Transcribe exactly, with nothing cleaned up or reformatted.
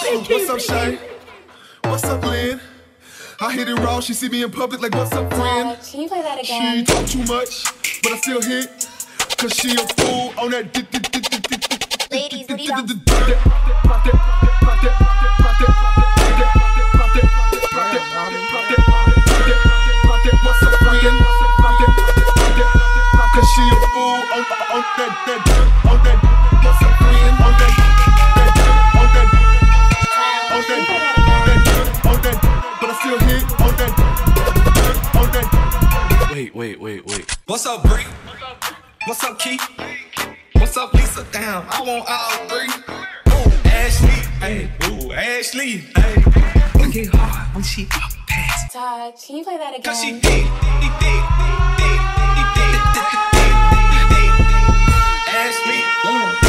What's up, Shay? What's up, Lynn? I hit it raw, she see me in public like, what's up, friend? Uh, can you play that again? She talk too much, but I still hit. Cause she a fool on that. Ladies, what do you want? What's up, friend? Cause she a fool on, on that, that, on that. What's up, friend? On that, that, on that, on that, that, on that. But I still hit on that, on that. Wait, wait, wait, wait. What's up, Bree? What's up, Keith? What's up, Lisa? Damn, I want all three. Ooh, Ashley, hey, ooh, Ashley, hey. I get hard when she walk past. Todd, can you play that again? Cause she deep, deep, deep, deep, deep, deep, deep, deep, deep, deep, deep. Ashley, ooh.